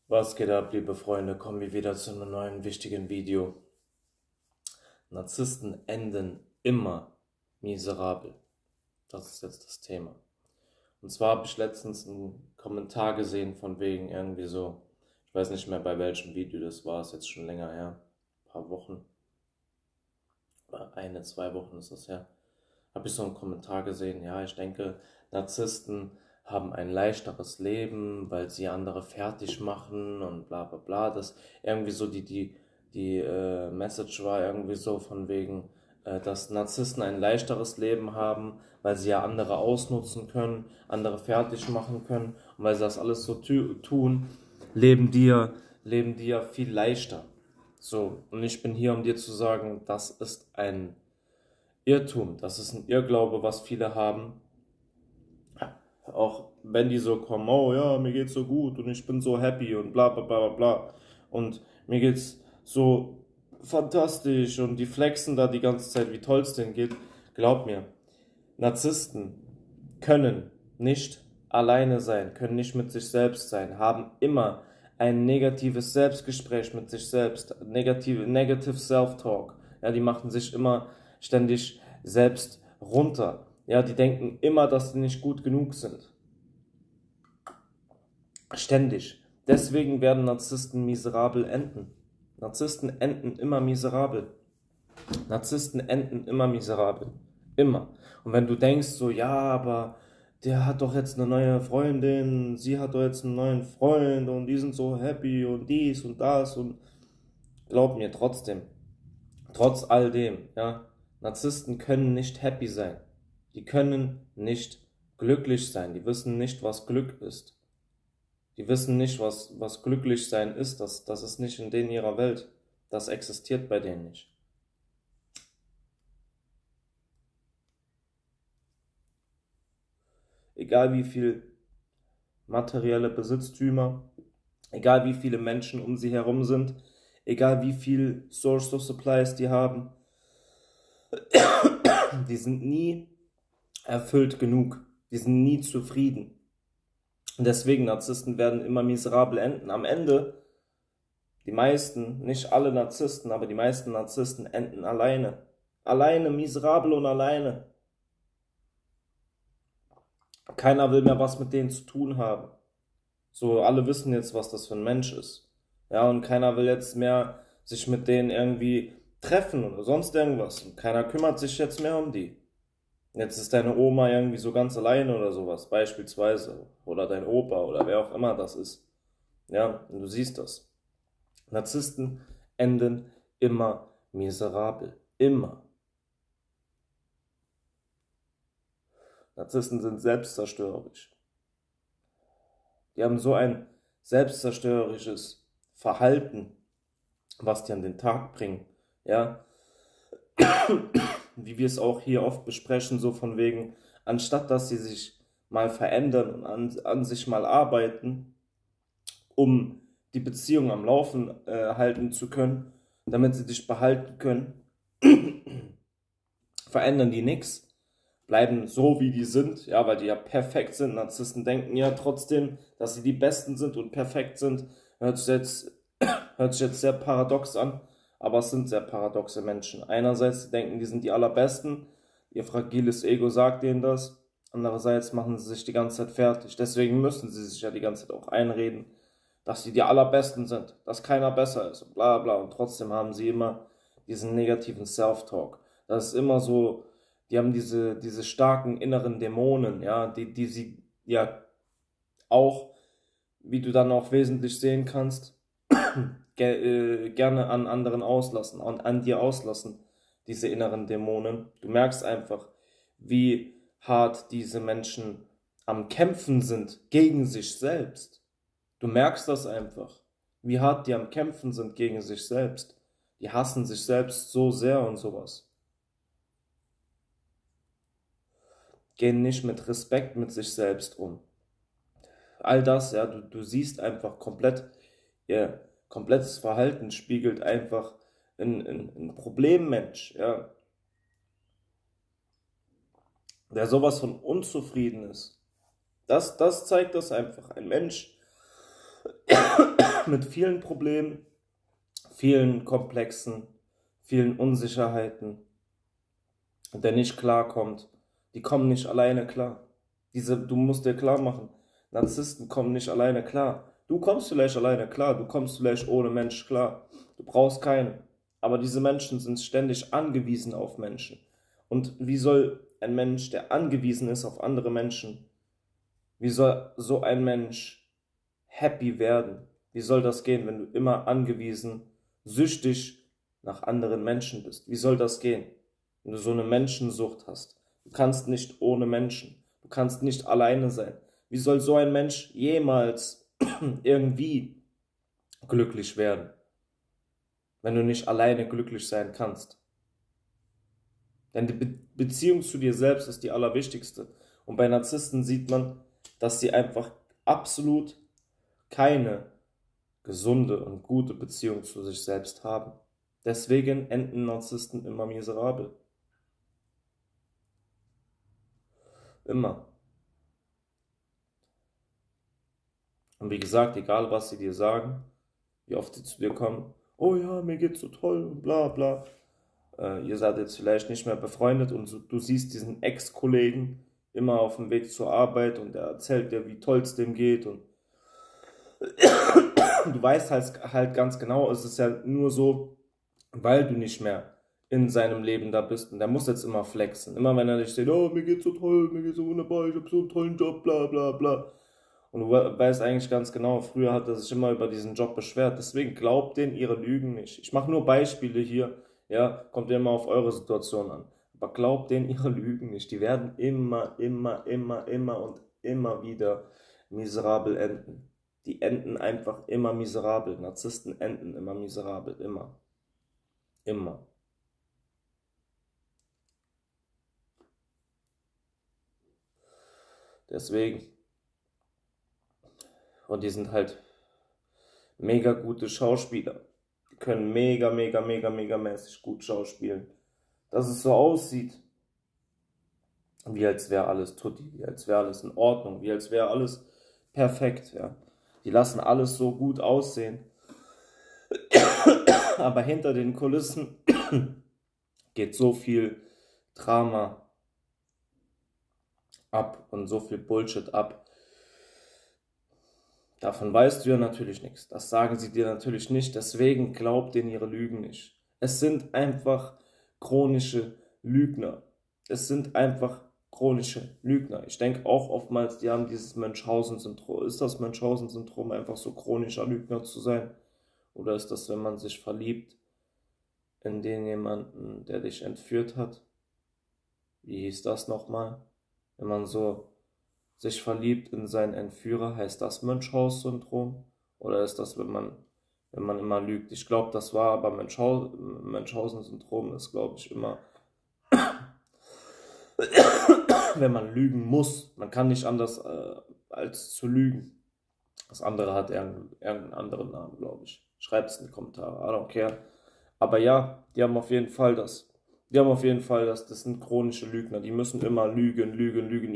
Was geht ab, liebe Freunde? Kommen wir wieder zu einem neuen wichtigen Video. Narzissten enden immer miserabel. Das ist jetzt das Thema. Und zwar habe ich letztens einen Kommentar gesehen von wegen irgendwie so, ich weiß nicht mehr bei welchem Video das war, ist jetzt schon länger her, ein paar Wochen, oder 2 Wochen ist das her, habe ich so einen Kommentar gesehen, ja, ich denke, Narzissten haben ein leichteres Leben, weil sie andere fertig machen und bla bla bla. Das irgendwie so die Message war irgendwie so von wegen, dass Narzissten ein leichteres Leben haben, weil sie ja andere ausnutzen können, andere fertig machen können und weil sie das alles so tun, leben die ja viel leichter. So, und ich bin hier, um dir zu sagen, das ist ein Irrtum, das ist ein Irrglaube, was viele haben. Auch wenn die so kommen, oh ja, mir geht's so gut und ich bin so happy und bla bla bla bla bla und mir geht's so fantastisch und die flexen da die ganze Zeit, wie toll es denen geht. Glaub mir, Narzissten können nicht alleine sein, können nicht mit sich selbst sein, haben immer ein negatives Selbstgespräch mit sich selbst, negative Self-Talk. Ja, die machen sich immer ständig selbst runter. Ja, die denken immer, dass sie nicht gut genug sind. Ständig. Deswegen werden Narzissten miserabel enden. Narzissten enden immer miserabel. Narzissten enden immer miserabel. Immer. Und wenn du denkst so, ja, aber der hat doch jetzt eine neue Freundin, sie hat doch jetzt einen neuen Freund und die sind so happy und dies und das und glaub mir, trotzdem, trotz all dem, ja, Narzissten können nicht happy sein. Die können nicht glücklich sein. Die wissen nicht, was Glück ist. Die wissen nicht, was glücklich sein ist. Das ist nicht in denen ihrer Welt. Das existiert bei denen nicht. Egal wie viel materielle Besitztümer, egal wie viele Menschen um sie herum sind, egal wie viel Source of Supplies die haben, die sind nie erfüllt genug. Die sind nie zufrieden. Und deswegen, Narzissten werden immer miserabel enden. Am Ende, die meisten, nicht alle Narzissten, aber die meisten Narzissten enden alleine. Alleine, miserabel und alleine. Keiner will mehr was mit denen zu tun haben. So, alle wissen jetzt, was das für ein Mensch ist. Ja, und keiner will jetzt mehr sich mit denen irgendwie treffen oder sonst irgendwas. Und keiner kümmert sich jetzt mehr um die. Jetzt ist deine Oma irgendwie so ganz alleine oder sowas, beispielsweise. Oder dein Opa oder wer auch immer das ist. Ja, und du siehst das. Narzissten enden immer miserabel. Immer. Narzissten sind selbstzerstörerisch. Die haben so ein selbstzerstörerisches Verhalten, was die an den Tag bringen. Ja, wie wir es auch hier oft besprechen, so von wegen, anstatt dass sie sich mal verändern und an sich mal arbeiten, um die Beziehung am Laufen halten zu können, damit sie dich behalten können, verändern die nichts, bleiben so wie die sind, ja, weil die ja perfekt sind. Narzissten denken ja trotzdem, dass sie die Besten sind und perfekt sind. Hört sich jetzt sehr paradox an, aber es sind sehr paradoxe Menschen. Einerseits denken, die sind die Allerbesten, ihr fragiles Ego sagt ihnen das. Andererseits machen sie sich die ganze Zeit fertig. Deswegen müssen sie sich ja die ganze Zeit auch einreden, dass sie die Allerbesten sind, dass keiner besser ist und bla bla. Und trotzdem haben sie immer diesen negativen Self-Talk. Das ist immer so, die haben diese starken inneren Dämonen, ja, die sie ja auch, wie du dann auch wesentlich sehen kannst, gerne an anderen auslassen und an dir auslassen, diese inneren Dämonen. Du merkst einfach, wie hart diese Menschen am Kämpfen sind gegen sich selbst. Du merkst das einfach, wie hart die am Kämpfen sind gegen sich selbst. Die hassen sich selbst so sehr und sowas. Gehen nicht mit Respekt mit sich selbst um. All das, ja, du siehst einfach komplett, ihr komplettes Verhalten spiegelt einfach ein Problemmensch, ja, der sowas von unzufrieden ist. Das zeigt das einfach. Ein Mensch, mit vielen Problemen, vielen Komplexen, vielen Unsicherheiten, der nicht klarkommt. Die kommen nicht alleine klar. Du musst dir klar machen, Narzissten kommen nicht alleine klar. Du kommst vielleicht alleine klar, du kommst vielleicht ohne Mensch klar. Du brauchst keinen. Aber diese Menschen sind ständig angewiesen auf Menschen. Und wie soll ein Mensch, der angewiesen ist auf andere Menschen, wie soll so ein Mensch happy werden? Wie soll das gehen, wenn du immer angewiesen, süchtig nach anderen Menschen bist? Wie soll das gehen, wenn du so eine Menschensucht hast? Du kannst nicht ohne Menschen. Du kannst nicht alleine sein. Wie soll so ein Mensch jemals irgendwie glücklich werden, wenn du nicht alleine glücklich sein kannst? Denn die Beziehung zu dir selbst ist die allerwichtigste. Und bei Narzissten sieht man, dass sie einfach absolut keine gesunde und gute Beziehung zu sich selbst haben. Deswegen enden Narzissten immer miserabel. Immer. Und wie gesagt, egal was sie dir sagen, wie oft sie zu dir kommen, oh ja, mir geht's so toll und bla bla. Ihr seid jetzt vielleicht nicht mehr befreundet und du siehst diesen Ex-Kollegen immer auf dem Weg zur Arbeit und er erzählt dir, wie toll es dem geht und du weißt halt ganz genau, es ist ja nur so, weil du nicht mehr in seinem Leben da bist und der muss jetzt immer flexen. Immer wenn er dich sieht, oh, mir geht's so toll, mir geht's so wunderbar, ich habe so einen tollen Job, bla bla bla. Und du weißt eigentlich ganz genau, früher hat er sich immer über diesen Job beschwert. Deswegen glaubt denen ihre Lügen nicht. Ich mache nur Beispiele hier, ja, kommt immer auf eure Situation an. Aber glaubt denen ihre Lügen nicht. Die werden immer und immer wieder miserabel enden. Die enden einfach immer miserabel. Narzissten enden immer miserabel. Immer. Immer. Deswegen. Und die sind halt mega gute Schauspieler. Die können mega mäßig gut schauspielen. Dass es so aussieht, wie als wäre alles tutti, wie als wäre alles in Ordnung, wie als wäre alles perfekt, ja. Die lassen alles so gut aussehen. Aber hinter den Kulissen geht so viel Drama ab und so viel Bullshit ab. Davon weißt du ja natürlich nichts. Das sagen sie dir natürlich nicht. Deswegen glaubt denen ihre Lügen nicht. Es sind einfach chronische Lügner. Es sind einfach chronische Lügner. Ich denke auch oftmals, die haben dieses Münchhausen-Syndrom. Ist das Münchhausen-Syndrom einfach so chronischer Lügner zu sein? Oder ist das, wenn man sich verliebt in den jemanden, der dich entführt hat? Wie hieß das nochmal? Wenn man so sich verliebt in seinen Entführer, heißt das Münchhausen-Syndrom? Oder ist das, wenn man immer lügt? Ich glaube, das war, aber Münchhausen-Syndrom ist, glaube ich, immer, wenn man lügen muss. Man kann nicht anders als zu lügen. Das andere hat irgendeinen anderen Namen, glaube ich. Schreibt es in die Kommentare, I don't care. Aber ja, die haben auf jeden Fall das. Das sind chronische Lügner. Die müssen immer lügen.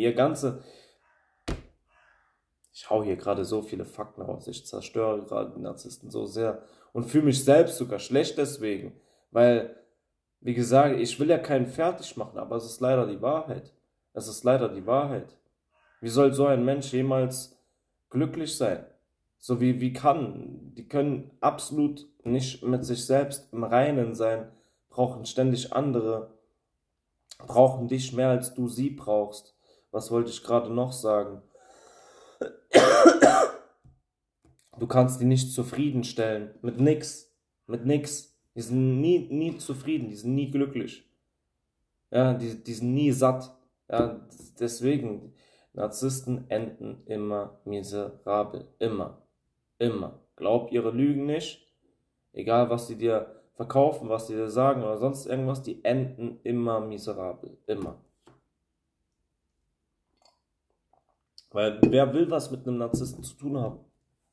Ich hau hier gerade so viele Fakten raus. Ich zerstöre gerade die Narzissten so sehr. Und fühle mich selbst sogar schlecht deswegen. Weil, wie gesagt, ich will ja keinen fertig machen, aber es ist leider die Wahrheit. Es ist leider die Wahrheit. Wie soll so ein Mensch jemals glücklich sein? So wie kann? Die können absolut nicht mit sich selbst im Reinen sein, brauchen ständig andere, brauchen dich mehr als du sie brauchst. Was wollte ich gerade noch sagen? Du kannst die nicht zufriedenstellen. Mit nix. Die sind nie zufrieden, die sind nie glücklich. Ja, die sind nie satt. Ja, deswegen, Narzissten enden immer miserabel. Immer. Glaub ihre Lügen nicht. Egal, was sie dir verkaufen, was sie dir sagen oder sonst irgendwas, die enden immer miserabel. Immer. Weil wer will was mit einem Narzissten zu tun haben?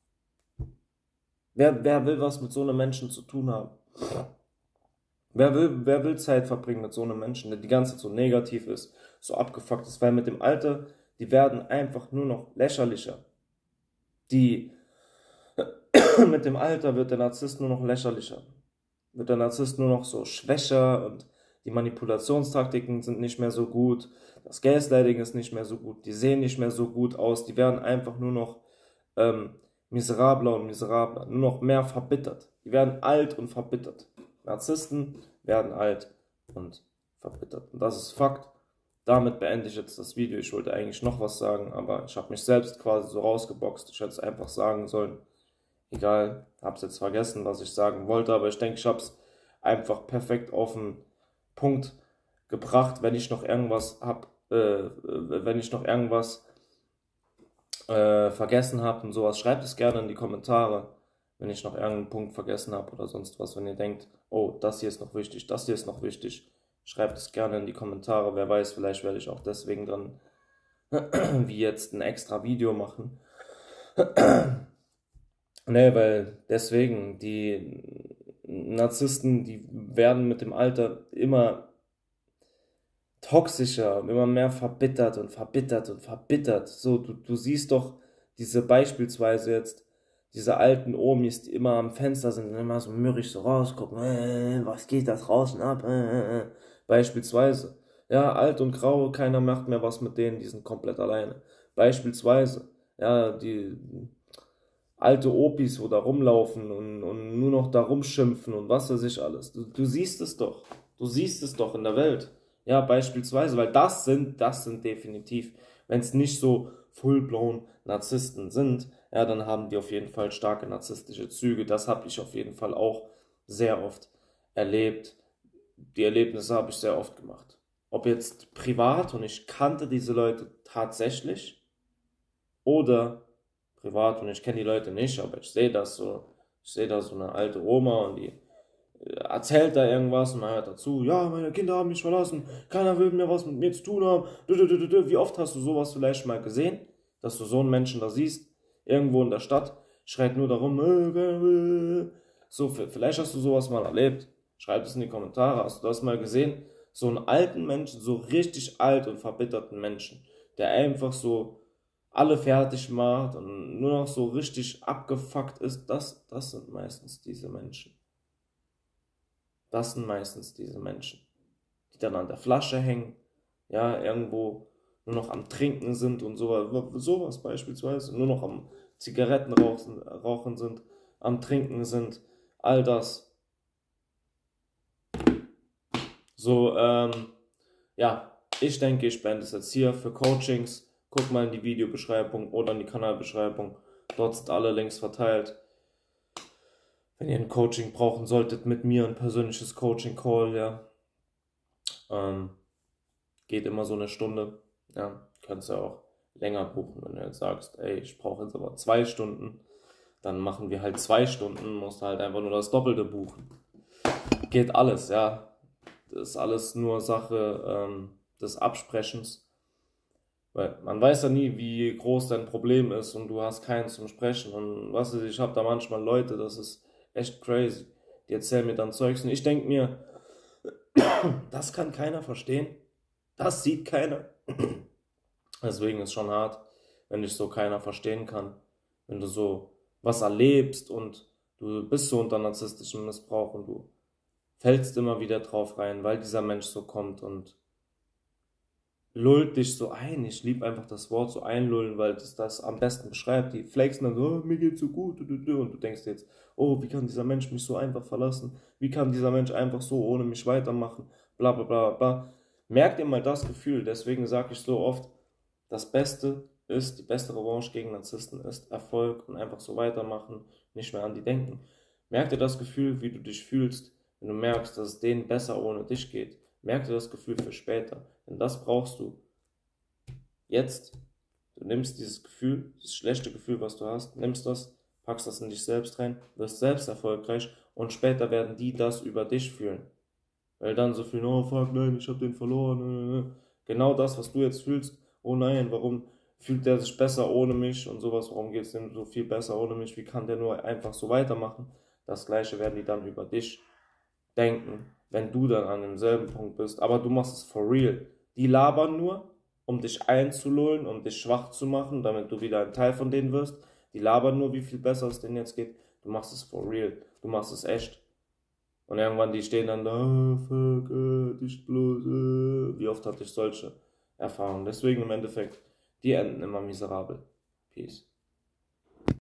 Wer will was mit so einem Menschen zu tun haben? Wer will Zeit verbringen mit so einem Menschen, der die ganze Zeit so negativ ist, so abgefuckt ist? Weil mit dem Alter, die werden einfach nur noch lächerlicher. Die mit dem Alter wird der Narzisst nur noch lächerlicher. Wird der Narzisst nur noch so schwächer und die Manipulationstaktiken sind nicht mehr so gut. Das Gaslighting ist nicht mehr so gut. Die sehen nicht mehr so gut aus. Die werden einfach nur noch miserabler und miserabler. Nur noch mehr verbittert. Die werden alt und verbittert. Narzissten werden alt und verbittert. Und das ist Fakt. Damit beende ich jetzt das Video. Ich wollte eigentlich noch was sagen, aber ich habe mich selbst quasi so rausgeboxt. Ich hätte es einfach sagen sollen. Egal, habe es jetzt vergessen, was ich sagen wollte, aber ich denke, ich habe es einfach perfekt auf den Punkt gebracht. Wenn ich noch irgendwas habe, vergessen habe und sowas, schreibt es gerne in die Kommentare, wenn ich noch irgendeinen Punkt vergessen habe oder sonst was. Wenn ihr denkt, oh, das hier ist noch wichtig, das hier ist noch wichtig, schreibt es gerne in die Kommentare. Wer weiß, vielleicht werde ich auch deswegen dann wie jetzt ein extra Video machen. Ne, weil deswegen, die Narzissten, die werden mit dem Alter immer toxischer und immer mehr verbittert und verbittert und verbittert. So, du siehst doch beispielsweise jetzt, diese alten Omis, die immer am Fenster sind und immer so mürrisch so rausgucken, was geht da draußen ab, Beispielsweise. Ja, alt und grau, keiner macht mehr was mit denen, die sind komplett alleine. Beispielsweise. Ja, die alte Opis, wo da rumlaufen und nur noch da rumschimpfen und was weiß ich alles. Du siehst es doch. Du siehst es doch in der Welt. Ja, beispielsweise, weil das sind definitiv, wenn es nicht so full-blown Narzissten sind, ja, dann haben die auf jeden Fall starke narzisstische Züge. Das habe ich auf jeden Fall auch sehr oft erlebt. Die Erlebnisse habe ich sehr oft gemacht. Ob jetzt privat und ich kannte diese Leute tatsächlich oder privat und ich kenne die Leute nicht, aber ich sehe da so eine alte Oma und die erzählt da irgendwas und man hört dazu, ja, meine Kinder haben mich verlassen, keiner will mehr was mit mir zu tun haben. Wie oft hast du sowas vielleicht mal gesehen, dass du so einen Menschen da siehst, irgendwo in der Stadt, schreit nur darum, so, vielleicht hast du sowas mal erlebt, schreib es in die Kommentare, hast du das mal gesehen? So einen alten Menschen, so richtig alt und verbitterten Menschen, der einfach so alle fertig macht und nur noch so richtig abgefuckt ist, das sind meistens diese Menschen. Das sind meistens diese Menschen, die dann an der Flasche hängen, ja, irgendwo nur noch am Trinken sind und sowas beispielsweise, nur noch am Zigaretten rauchen sind, am Trinken sind, all das. So, ja, ich denke, ich beende es jetzt hier für Coachings. Guck mal in die Videobeschreibung oder in die Kanalbeschreibung. Dort sind alle Links verteilt. Wenn ihr ein Coaching brauchen solltet mit mir, ein persönliches Coaching-Call, ja. Geht immer so eine Stunde. Ja, kannst ja auch länger buchen, wenn du jetzt sagst, ey, ich brauche jetzt aber 2 Stunden. Dann machen wir halt 2 Stunden, musst halt einfach nur das Doppelte buchen. Geht alles, ja. Das ist alles nur Sache des Absprechens. Weil man weiß ja nie, wie groß dein Problem ist und du hast keinen zum Sprechen. Und was weiß ich, habe da manchmal Leute, das ist echt crazy. Die erzählen mir dann Zeugs und ich denke mir, das kann keiner verstehen. Das sieht keiner. Deswegen ist es schon hart, wenn dich so keiner verstehen kann. Wenn du so was erlebst und du bist so unter narzisstischem Missbrauch und du fällst immer wieder drauf rein, weil dieser Mensch so kommt und lullt dich so ein. Ich liebe einfach das Wort so einlullen, weil das am besten beschreibt. Die flexen dann so, oh, mir geht's so gut. Und du denkst jetzt, oh, wie kann dieser Mensch mich so einfach verlassen? Wie kann dieser Mensch einfach so ohne mich weitermachen? Bla bla bla bla. Merkt ihr mal das Gefühl. Deswegen sage ich so oft, das Beste ist, die beste Revanche gegen Narzissten ist Erfolg und einfach so weitermachen, nicht mehr an die denken. Merkt ihr das Gefühl, wie du dich fühlst, wenn du merkst, dass es denen besser ohne dich geht? Merk dir das Gefühl für später, denn das brauchst du jetzt. Du nimmst dieses Gefühl, dieses schlechte Gefühl, was du hast, nimmst das, packst das in dich selbst rein, wirst selbst erfolgreich und später werden die das über dich fühlen. Weil dann so fühlen, oh fuck, nein, ich hab den verloren. Genau das, was du jetzt fühlst, oh nein, warum fühlt der sich besser ohne mich und sowas, warum geht es dem so viel besser ohne mich, wie kann der nur einfach so weitermachen? Das Gleiche werden die dann über dich denken, wenn du dann an demselben Punkt bist, aber du machst es for real. Die labern nur, um dich einzulullen, um dich schwach zu machen, damit du wieder ein Teil von denen wirst. Die labern nur, wie viel besser es denen jetzt geht. Du machst es for real. Du machst es echt. Und irgendwann die stehen dann da, oh, fuck, nicht bloß, Wie oft hatte ich solche Erfahrungen? Deswegen im Endeffekt, die enden immer miserabel. Peace.